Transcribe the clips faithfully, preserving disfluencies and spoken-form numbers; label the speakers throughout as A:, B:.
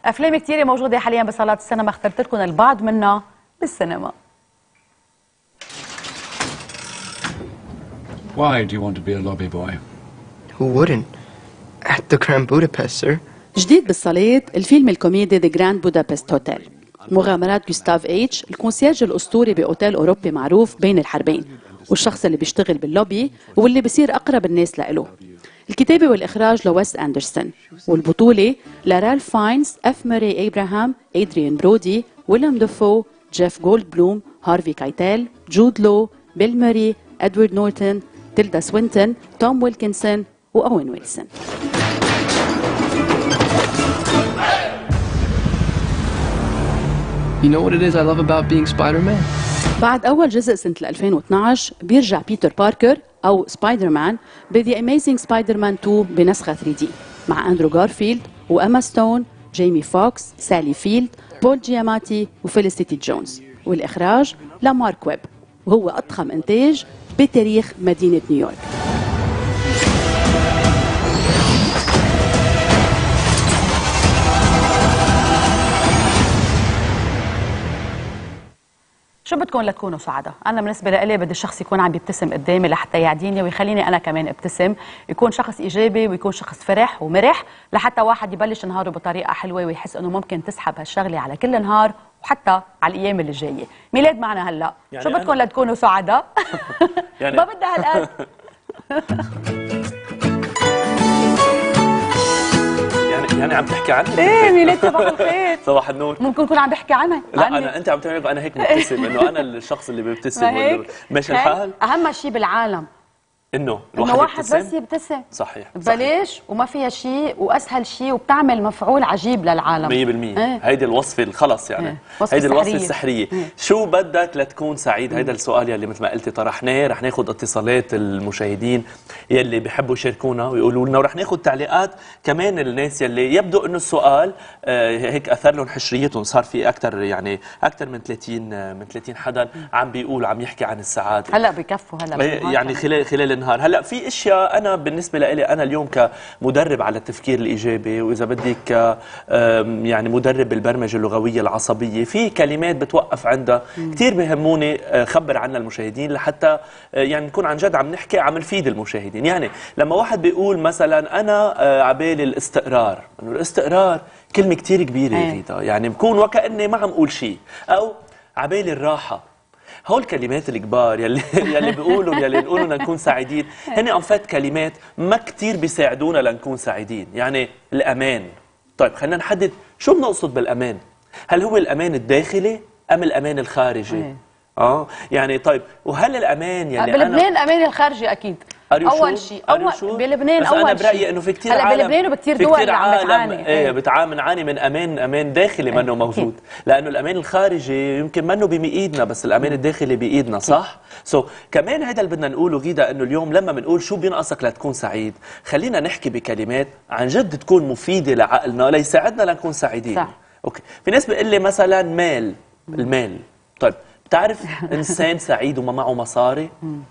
A: افلام كثيره موجوده حاليا بصالات السينما، اخترت لكم البعض منها بالسينما.
B: Why do you want to be a lobby boy?
C: Who wouldn't? At the Grand Budapest, sir.
D: جديد بالصالات الفيلم الكوميدي ذا جراند بودابست هوتيل، مغامرات جوستاف إيتش الكونسيرج الأسطوري بأوتيل أوروبي معروف بين الحربين، والشخص اللي بيشتغل باللوبي واللي بيصير أقرب الناس لإله. الكتابة والإخراج لويس أندرسون، والبطولة لرالف فاينز، اف ماري ابراهام، ادريان برودي، ويليام دافو، جيف جولدبلوم، هارفي كايتيل، جود لو، بيل ماري، ادوارد نورتون، تيلدا سوينتون، توم ويلكنسون، وأوين ويلسون.
C: You know what it is I love about being Spider-Man?
D: بعد أول جزء سنة ألفين واثنعش بيرجع بيتر باركر أو سبايدر مان بذا أميزنج سبايدر مان اثنين بنسخة ثري دي مع أندرو غارفيلد وأما ستون، جيمي فوكس، سالي فيلد، بول جياماتي وفيليسيتي جونز، والإخراج لمارك ويب، وهو أضخم إنتاج بتاريخ مدينة نيويورك.
A: شو بدكم لتكونوا سعداء؟ أنا بالنسبة لي بدي الشخص يكون عم يبتسم قدامي لحتى يعديني ويخليني أنا كمان ابتسم، يكون شخص إيجابي ويكون شخص فرح ومرح لحتى واحد يبلش نهاره بطريقة حلوة ويحس إنه ممكن تسحب هالشغلة على كل نهار وحتى على الأيام اللي جاية. ميلاد معنا هلا، يعني شو بدكم لتكونوا سعداء؟ يعني ما بدها هالقد.
E: يعني عم تحكي عنها؟
A: ايه ميلاد صباح الخير.
E: صباح النور.
A: ممكن نكون عم بحكي عنها.
E: لا انا انت عم تعمل انا هيك مبتسم انه انا الشخص اللي بيبتسم. ماشي الحال؟
A: اهم شيء بالعالم
E: انه
A: الواحد واحد بس يبتسم.
E: صحيح
A: ببلاش وما فيها شيء واسهل شيء وبتعمل مفعول عجيب للعالم
E: مية بالمية. ايه؟ هيدي الوصفه خلص يعني ايه؟ هيدي الوصفه السحريه. ايه؟ شو بدك لتكون سعيد؟ هيدا السؤال يلي مثل ما قلتي طرحناه. رح ناخذ اتصالات المشاهدين يلي بيحبوا يشاركونا ويقولوا لنا، ورح ناخذ تعليقات كمان الناس يلي يبدو انه السؤال آه هيك اثر لهم حشريتهم. صار في اكثر يعني اكثر من ثلاثين من ثلاثين حدا عم بيقول عم يحكي عن السعاده.
A: هلا بكفوا هلا
E: يعني خلال خلال النهار. هلا في اشياء انا بالنسبه لي انا اليوم كمدرب على التفكير الايجابي، واذا بدك يعني مدرب بالبرمجه اللغويه العصبيه، في كلمات بتوقف عندها كثير بهموني خبر عنها المشاهدين لحتى يعني نكون عن جد عم نحكي عم نفيد المشاهدين. يعني لما واحد بيقول مثلا انا عبالي الاستقرار، انه الاستقرار كلمه كثير كبيره غيدا، يعني بكون وكاني ما عم اقول شيء، او عبالي الراحه. هول الكلمات الكبار يلي يلي بيقولوا يلي بيقولوا لنكون سعيدين هن انفات كلمات ما كثير بيساعدونا لنكون سعيدين. يعني الامان، طيب خلينا نحدد شو بنقصد بالامان. هل هو الامان الداخلي ام الامان الخارجي؟ ايه. اه يعني طيب وهل الامان يلي
A: بلبنان الامان الخارجي اكيد اول شيء. اول بلبنان
E: بس
A: اول
E: انا برايي انه في كثير
A: هلا بلبنان وبكثير دول اللي عم بتعاني.
E: ايه بتعاني بنعاني من امان امان داخلي منه ايه. موجود، لانه الامان الخارجي يمكن منه بايدنا بس الامان الداخلي بايدنا. صح؟ سو so, كمان هذا اللي بدنا نقوله غيدا، انه اليوم لما بنقول شو بينقصك لتكون سعيد، خلينا نحكي بكلمات عن جد تكون مفيده لعقلنا ليساعدنا لنكون سعيدين. صح. اوكي، في ناس بيقول لي مثلا مال، المال. طيب بتعرف انسان سعيد وما معه مصاري؟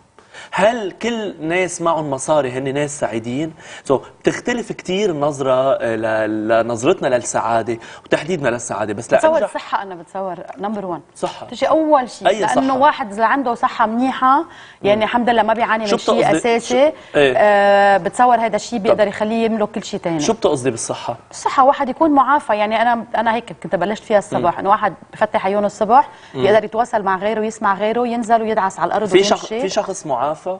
E: هل كل ناس معهم مصاري هن ناس سعيدين؟ سو so, بتختلف كثير النظرة لنظرتنا للسعادة وتحديدنا للسعادة. بس
A: بتصور الصحة، أنا بتصور نمبر ون
E: صحة
A: تجي أول شيء، لأنه صحة. واحد إذا عنده صحة منيحة يعني الحمد لله ما بيعاني من شيء أساسي. ايه؟ آه بتصور هذا الشيء بيقدر يخليه يملك كل شيء ثاني.
E: شو بتقصدي بالصحة؟
A: الصحة واحد يكون معافى. يعني أنا أنا هيك كنت بلشت فيها الصبح، إنه واحد بفتح عيونه الصبح يقدر يتواصل مع غيره ويسمع غيره، ينزل ويدعس على الأرض
E: في
A: ويمشي.
E: شخص في شخص معافى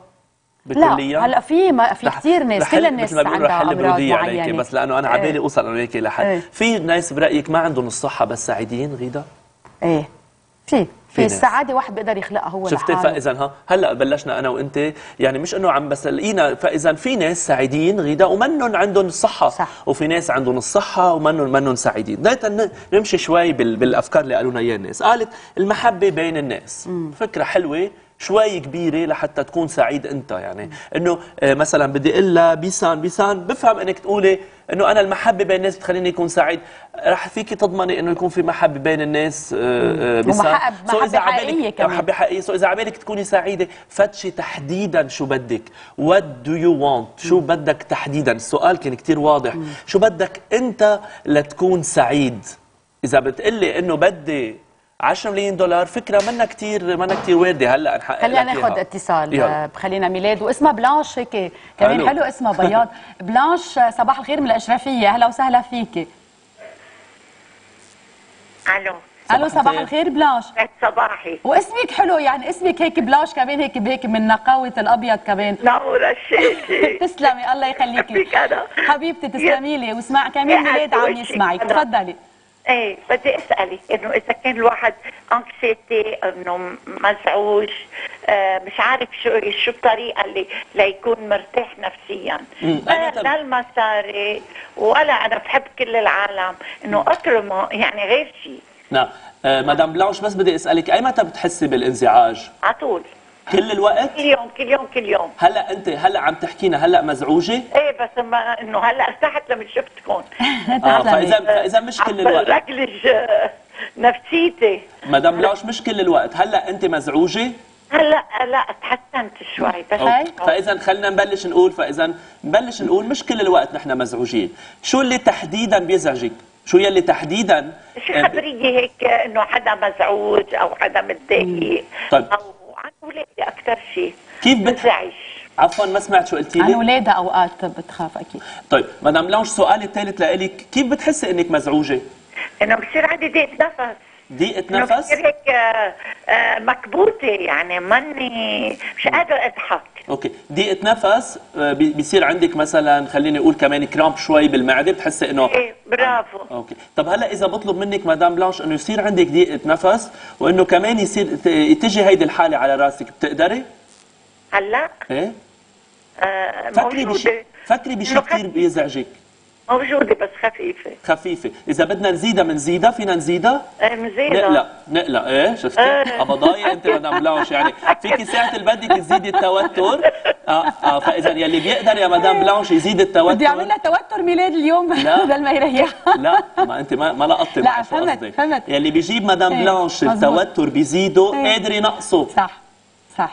A: لا هلا في ما في كثير ناس، كل الناس عندها امراض معينه،
E: بس لانه انا عبالي اوصل انا هيك لحد ايه. في ناس برايك ما عندهم الصحه بس سعيدين غيدا؟
A: ايه في في السعاده واحد بيقدر يخلقها هو لحاله.
E: شفتي؟ فاذا ها هلا بلشنا انا وانت يعني مش انه عم بس لقينا، فاذا في ناس سعيدين غيدا ومنهم عندهم الصحه. صح. وفي ناس عندهم الصحه ومنهم منهم سعيدين. بدنا نمشي شوي بالافكار اللي قالوا لنا اياها الناس. قالت المحبه بين الناس. مم. فكره حلوه شوي كبيره لحتى تكون سعيد انت، يعني انه آه، مثلا بدي اقول لها بيسان بيسان، بفهم انك تقولي انه انا المحبه بين الناس بتخليني يكون سعيد، رح فيكي تضمني انه يكون في محبه بين الناس آه، آه، بيسان.
A: ومحبة-
E: سو
A: محبة
E: إذا عبالك-
A: حقيقية كمان.
E: محبه حقيقيه. سو اذا عبالك تكوني سعيده فتشي تحديدا شو بدك، وات دو يو وانت، شو بدك تحديدا. السؤال كان كتير واضح، شو بدك انت لتكون سعيد. اذا بتقلي انه بدي عشرة ملايين دولار، فكره منا كتير منا كتير وارده هلا نحقق
A: خلينا
E: لك
A: ناخذ
E: إياها.
A: اتصال.
E: يلا.
A: آه، خلينا ميلاد واسمها بلانش، هيك كمان
E: حلو.
A: حلو اسمها بياض. بلانش، آه، صباح الخير من الاشرفيه، اهلا وسهلا فيكي.
F: الو
A: الو صباح
E: الخير.
A: الخير بلانش.
F: سعد صباحي.
A: واسمك حلو، يعني اسمك هيك بلاش كمان، هيك هيك من نقاوه الابيض كمان.
F: نور الشيشة.
A: تسلمي الله يخليكي
F: بحبك أنا.
A: حبيبتي، تسلمي لي. واسمع كمان ميلاد عم يسمعك، تفضلي.
F: ايه بدي اسالك انه اذا كان الواحد انكسيتي، انه مزعوج، آه مش عارف شو شو الطريقه اللي ليكون مرتاح نفسيا،
E: مم.
F: لا
E: أنا
F: لا المصاري ولا انا بحب كل العالم، انه اكرمه يعني غير شيء.
E: نعم. آه، مدام بلانش، بس بدي اسالك، اي متى بتحسي بالانزعاج؟
F: على طول
E: كل الوقت؟
F: كل يوم كل يوم كل يوم.
E: هلا انت هلا عم تحكينا هلا مزعوجه؟
F: ايه بس ما انه هلا ارتحت لما شفتكم.
E: اه فاذا فاذا مش كل الوقت.
F: رجلج نفسيتي.
E: مدام بلانش، مش كل الوقت، هلا انت مزعوجه؟
F: هلا لا تحسنت شوي بس.
E: أوكي. فاذا خلينا نبلش نقول فاذا نبلش نقول مش كل الوقت نحن مزعوجين. شو اللي تحديدا بيزعجك؟ شو يلي تحديدا
F: شو خبرية هيك انه حدا مزعوج او حدا متضايق
E: طيب.
F: او عن اولادي اكثر شيء
E: كيف بت...
F: بتزعج.
E: عفوا ما سمعت شو قلتي
A: عن
E: لي؟
A: اولادها اوقات بتخاف اكيد.
E: طيب مدام بلانش، سؤالي الثالث لإلك، كيف بتحسي انك مزعوجه؟
F: انه بصير عندي ضيق نفس،
E: ضيقة
F: انه
E: نفس؟
F: بصير هيك آه، آه، مكبوته، يعني ماني مش قادر اضحك.
E: اوكي، ضيقة نفس آه، بي- بيصير عندك مثلا، خليني اقول كمان كرامب شوي بالمعده، بتحسي انه
F: ايه برافو.
E: اوكي. طب هلا اذا بطلب منك مدام بلانش انه يصير عندك ضيقة نفس وانه كمان يصير ت- تجي هيدي الحالة على راسك، بتقدري؟
F: هلا
E: ايه؟
F: آه،
E: فكري بشيء
F: موجوده
E: فكري بشيء
F: إنه
E: كثير
F: خفيفة.
E: بيزعجك.
F: موجوده بس خفيفه.
E: خفيفة، إذا بدنا نزيدها بنزيدها، فينا نزيدها؟
F: آه، مزيدة.
E: نقلق نقلق ايه شفتي؟
F: إيه.
E: قبضايا انت مدام بلانش، يعني فيكي ساعة اللي بدك تزيدي التوتر. اه اه فاذا يلي بيقدر يا مدام بلانش يزيد التوتر.
A: بدي اعمل لها توتر ميلاد اليوم
E: لا.
A: بدل ما يريحها.
E: لا ما انت ما, ما لقطتي
A: لا،
E: معي شو
A: فهمت-
E: قصدي.
A: فهمت.
E: يلي بيجيب مدام
A: ايه،
E: بلانش
A: مزبوط.
E: التوتر بيزيده،
A: ايه.
E: قادر ينقصه.
A: صح صح.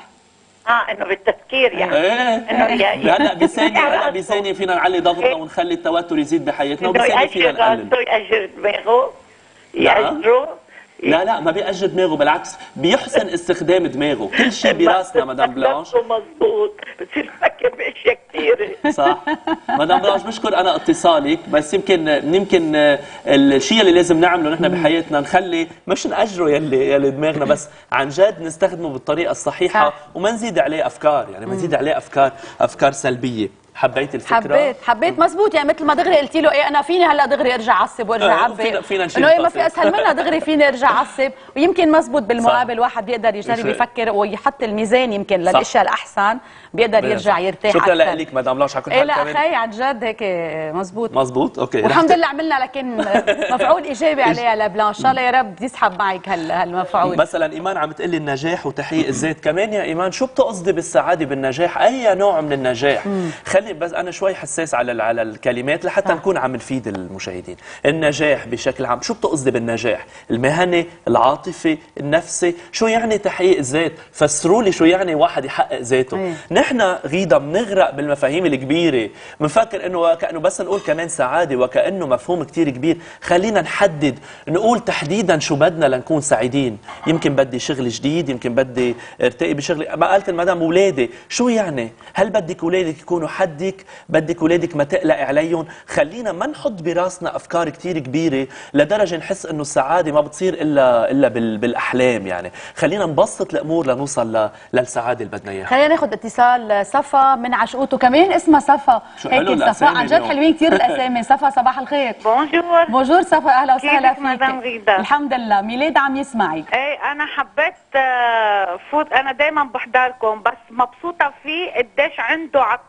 F: اه انه بالتفكير يعني.
E: ايه
F: إنه يا-
E: هلا بثانية هلا
F: يا-
E: بثانية فينا نعلي ضغطنا
F: ايه.
E: ونخلي التوتر يزيد بحياتنا،
F: انه
E: وبثانية فينا
F: يأجر
E: نقلل.
F: راسه يأجر دماغه
E: نعم.
F: يأجره.
E: لا لا ما بيأجر دماغه، بالعكس بيحسن استخدام دماغه، كل شيء براسنا مدام بلانش.
F: نفسه مضبوط، بتصير تفكر باشياء كثيره.
E: صح. مدام بلانش، بشكر انا اتصالك، بس يمكن يمكن الشيء اللي لازم نعمله نحن بحياتنا نخلي مش نأجره يلي يلي دماغنا، بس عن جد نستخدمه بالطريقه الصحيحه،
A: صح.
E: وما نزيد عليه افكار، يعني ما نزيد عليه افكار افكار سلبيه. حبيت الفكره؟
A: حبيت حبيت مزبوط، يعني مثل ما دغري قلت له ايه انا فيني هلا دغري ارجع اعصب وارجع
E: آه،
A: اعبي،
E: فينا- فينا نشيل
A: انه ايه ما في
E: الطاقة.
A: اسهل منها، دغري فيني ارجع اعصب. ويمكن مزبوط بالمقابل واحد بيقدر يجرب
E: شو-
A: يفكر ويحط الميزان يمكن
E: صح.
A: للاشياء الاحسن، بيقدر يرجع يرتاح
E: شكرا
A: اكثر.
E: لك مدام بلانش على كل
A: ايه
E: حال
A: لا
E: كمان.
A: اخي عن جد هيك مزبوط
E: مزبوط. اوكي
A: والحمد
E: رح ت-
A: لله عملنا لكن مفعول ايجابي عليها لبلانش، ان شاء الله يا رب يسحب معك هال هالمفعول.
E: مثلا ايمان عم تقلي النجاح وتحقيق الذات، كمان يا ايمان شو بتقصدي بالسعاده بالنجاح؟ اي نوع من النجاح؟ خلي بس انا شوي حساس على ال- على الكلمات لحتى
A: صح.
E: نكون عم نفيد المشاهدين. النجاح بشكل عام، شو بتقصدي بالنجاح؟ المهني، العاطفي، النفسي، شو يعني تحقيق الذات؟ فسروا لي شو يعني واحد يحقق ذاته.
A: أيه.
E: نحن غيدا بنغرق بالمفاهيم الكبيره، بنفكر انه وكانه بس نقول كمان سعاده وكانه مفهوم كتير كبير. خلينا نحدد، نقول تحديدا شو بدنا لنكون سعيدين. يمكن بدي شغل جديد، يمكن بدي ارتقي بشغلي، ما قالت المدام اولادي، شو يعني؟ هل بدك اولادك يكونوا حدك؟ بدك اولادك ما تقلقي عليهم؟ خلينا ما نحط براسنا افكار كتير كبيره لدرجه نحس انه السعاده ما بتصير الا الا بال- بالاحلام، يعني خلينا نبسط الامور لنوصل ل- للسعاده اللي بدنا اياها.
A: خلينا ناخذ اتصال صفا من عشقوته، كمان اسمها صفا.
E: شو حلو
A: هيك صفا
E: الأسامي
A: عن جد
E: اليوم.
A: حلوين كثير الاسامي. صفا صباح الخير.
F: بونجور.
A: بونجور صفا، اهلا وسهلا
F: كيفك مدام
A: فيك.
F: غيدا؟
A: الحمد لله. ميلاد عم يسمعك.
F: ايه انا حبيت آه، فوت، انا دايما بحضركم بس مبسوطه فيه قديش عنده عقل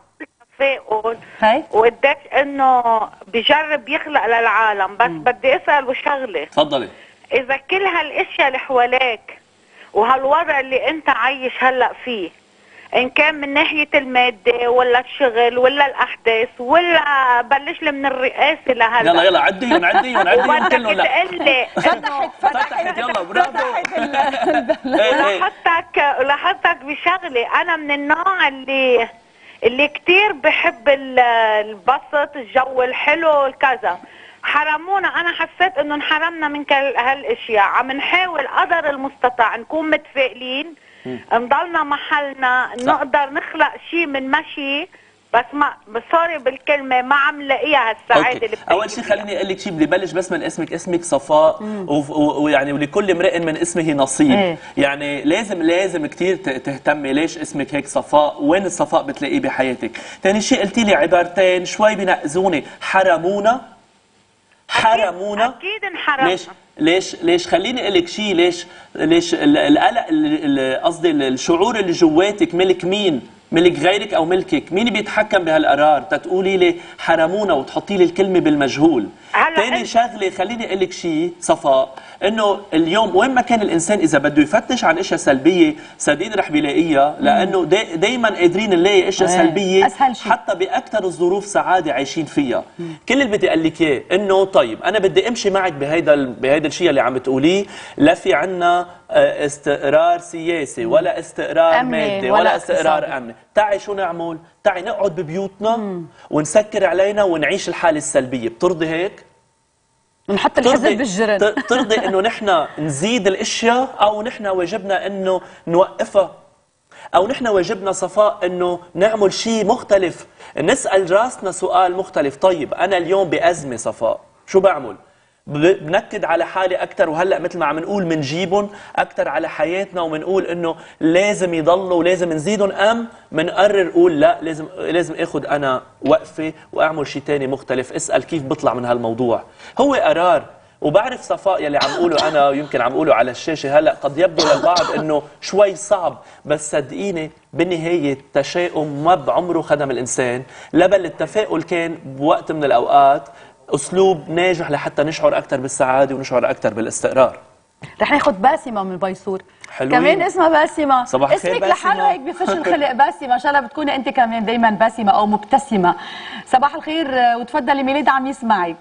F: تفاؤل
A: هي
F: وقديش انه بجرب يخلق للعالم. بس بدي اسال شغله،
E: تفضلي.
F: اذا كل هالاشياء اللي حواليك وهالوضع اللي انت عايش هلا فيه، ان كان من ناحيه الماده ولا الشغل ولا الاحداث ولا بلش لي من الرئاسه لهلا.
E: يلا يلا عديهم عديهم عديهم كلهم. لا
F: تقول لي
E: فتحت فتحت يلا برافو.
F: ولاحظتك ولاحظتك بشغله، انا من النوع اللي اللي كتير بحب البسط، الجو الحلو الكذا. حرمونا، انا حسيت انه انحرمنا من كل هالاشياء. عم نحاول قدر المستطاع نكون متفائلين، نضلنا محلنا، صح. نقدر نخلق شيء من مشي، بس ما سوري بالكلمه ما عم لاقيها السعاده اللي
E: اول شيء خليني اقول لك شيء، بدي بلش بس من اسمك. اسمك صفاء، ويعني ولكل امرئ من اسمه نصيب. ايه. يعني لازم لازم كثير تهتمي ليش اسمك هيك صفاء، وين الصفاء بتلاقيه بحياتك. ثاني شيء قلتي لي عبارتين شوي بنقزوني، حرمونا حرمونا.
F: اكيد انحرمنا.
E: ليش ليش ليش خليني اقول لك شيء، ليش ليش القلق، قصدي الشعور اللي جواتك ملك مين؟ ملك غيرك او ملكك؟ مين بيتحكم بهالقرار تتقولي لي حرمونا وتحطي لي الكلمه بالمجهول؟ ثاني شغله خليني اقول لك شيء صفاء، انه اليوم وين ما كان الانسان اذا بده يفتش عن اشياء سلبيه صديق رح بيلاقيها، لانه دي دائما قادرين نلاقي اشياء سلبيه حتى باكثر الظروف سعاده عايشين فيها. مم. كل اللي بدي اقول لك اياه انه طيب انا بدي امشي معك بهيدا بهيدا الشيء اللي عم بتقوليه، لا في عنا استقرار سياسي ولا استقرار مادي ولا, ولا استقرار امني. تعي شو نعمل؟ تعي نقعد ببيوتنا مم. ونسكر علينا ونعيش الحاله السلبيه. بترضي هيك؟
A: نحط الحزب بالجرن.
E: ترضي انه نحن نزيد الاشياء، او نحن واجبنا انه نوقفها، او نحن واجبنا صفاء انه نعمل شيء مختلف، نسال راسنا سؤال مختلف. طيب انا اليوم بازمه صفاء، شو بعمل؟ بنكد على حالي اكثر، وهلا مثل ما عم نقول بنجيبهم اكثر على حياتنا وبنقول انه لازم يضلوا ولازم نزيدهم، ام بنقرر نقول لا، لازم لازم اخذ انا وقفه واعمل شيء ثاني مختلف، اسال كيف بطلع من هالموضوع. هو قرار. وبعرف صفاء يلي عم اقوله انا ويمكن عم اقوله على الشاشه هلا قد يبدو للبعض انه شوي صعب، بس صدقيني بالنهايه التشاؤم ما بعمره خدم الانسان، لا بل التفاؤل كان بوقت من الاوقات اسلوب ناجح لحتى نشعر اكثر بالسعاده ونشعر اكثر بالاستقرار.
A: رح ناخذ باسمه من بيصور.
E: حلوين.
A: كمان اسمها باسمه.
E: صباح الخير
A: اسمك لحاله هيك بفش الخلق باسمه، ان شاء الله بتكوني انت كمان دائما باسمه او مبتسمه. صباح الخير وتفضلي، ميلاد عم يسمعك.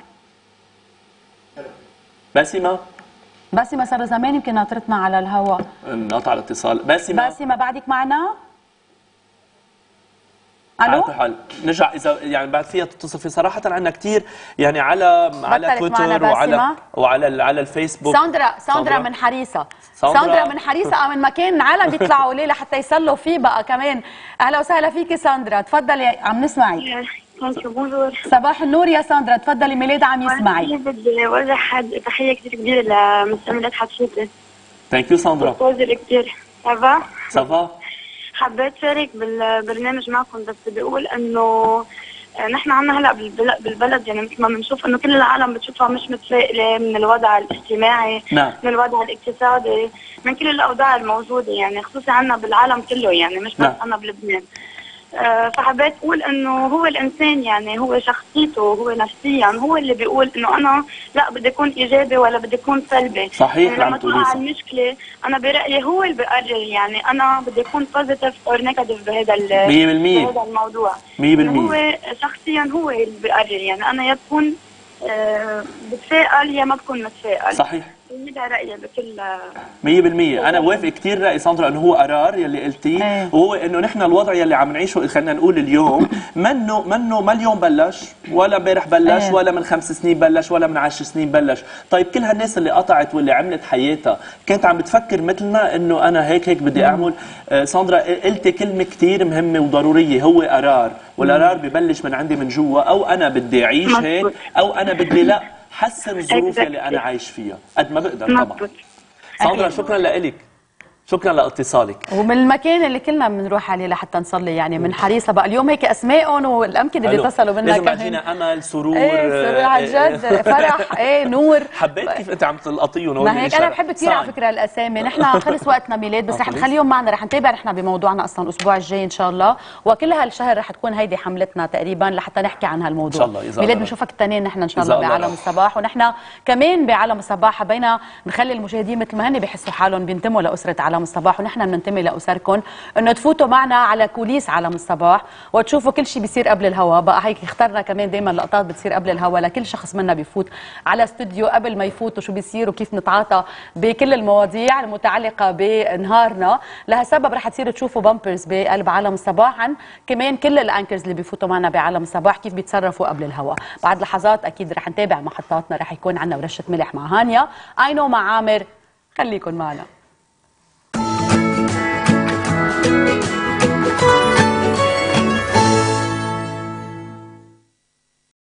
E: باسمه
A: باسمه صار زمان يمكن ناطرتنا على الهواء،
E: انقطع الاتصال. باسمه
A: باسمه بعدك معنا؟ الو؟
E: حال نرجع اذا يعني بعد فيها تتصل في صراحه عندنا كثير يعني على على تويتر وعلى وعلى على الفيسبوك.
A: ساندرا ساندرا من حريصه. ساندرا, ساندرا من حريصه من مكان العالم بيطلعوا ليه لحتى يصلوا فيه بقى كمان. اهلا وسهلا فيكي ساندرا، تفضلي عم نسمعك. صباح النور يا ساندرا، تفضلي، ميلاد عم يسمعك.
G: بدي اوجه تحيه كثير كبيره لمستمعات حبشتي.
E: ثانك يو ساندرا.
G: بتوزر كثير. سافا؟
E: سافا؟
G: حبيت شارك بالبرنامج معكم، بس بدي اقول انه نحن عنا هلا بالبلد يعني مثل ما بنشوف انه كل العالم بتشوفها مش متفائله من الوضع الاجتماعي،
E: نعم.
G: من الوضع الاقتصادي، من كل الاوضاع الموجوده يعني خصوصا عنا بالعالم كله يعني مش بس عنا بلبنان. أه فحبيت اقول انه هو الانسان يعني هو شخصيته هو نفسيا هو اللي بيقول انه انا لا بدي اكون ايجابي ولا بدي اكون سلبي.
E: صحيح.
G: يعني لما تقع المشكله انا برايي هو اللي بيقرر يعني انا بدي اكون بوزيتيف او نيجاتيف بهذا
E: مية بالمية
G: بهذا الموضوع.
E: مية بالمية.
G: يعني هو شخصيا هو اللي بيقرر يعني انا يا تكون أه بتفائل يا ما بكون متفائل.
E: صحيح.
G: هذا رايي بكل
E: مية بالمية. انا وافق كثير راي ساندرا انه هو قرار يلي قلتيه، ايه. وهو انه نحن الوضع يلي عم نعيشه خلينا نقول اليوم منه منه ما اليوم بلش ولا امبارح بلش ايه. ولا من خمس سنين بلش ولا من عشر سنين بلش. طيب كل هالناس اللي قطعت واللي عملت حياتها كانت عم بتفكر مثلنا انه انا هيك هيك بدي اعمل. آه ساندرا قلتي كلمه كثير مهمه وضروريه، هو قرار، والقرار ببلش من عندي من جوا، او انا بدي اعيش هيك او انا بدي لا حسن الظروف اللي انا عايش فيها قد ما بقدر طبعا. ساندرا شكرا لك، شكرا لاتصالك.
A: ومن المكان اللي كلنا بنروح عليه لحتى نصلي يعني من حريصه بقى اليوم هيك اسمائهم والاماكن اللي اتصلوا منا
E: لازم بعدينا امل سرور
A: ايه سرور عن جد فرح ايه نور.
E: حبيت كيف انت عم تلقطيهم.
A: ما هيك انا بحب كثير على فكره الاسامي. نحن خلص وقتنا ميلاد بس رح نخليهم معنا، رح نتابع نحن بموضوعنا اصلا الاسبوع الجاي ان شاء الله، وكل هالشهر رح تكون هيدي حملتنا تقريبا لحتى نحكي عن هالموضوع.
E: ان شاء الله
A: ميلاد بنشوفك التنين نحن ان شاء الله بعالم الصباح، ونحن كمان بعالم الصباح حبينا نخلي المشاهدين مثل ما هن بيحسوا حالهم بينتموا لاسره عالم بعالم الصباح، ونحن بننتمي لاسركم، انه تفوتوا معنا على كوليس عالم الصباح وتشوفوا كل شيء بيصير قبل الهوا. بقى هيك اخترنا كمان دائما لقطات بتصير قبل الهوا لكل شخص منا بيفوت على استوديو قبل ما يفوت، وشو بيصير وكيف نتعاطى بكل المواضيع المتعلقه بنهارنا. لهالسبب رح تصيروا تشوفوا بامبرز بقلب عالم الصباح عن كمان كل الانكرز اللي بيفوتوا معنا بعالم الصباح كيف بيتصرفوا قبل الهوا. بعد لحظات اكيد رح نتابع محطاتنا، رح يكون عندنا ورشه ملح مع هانيا، اي نو مع عامر. خليكن معنا.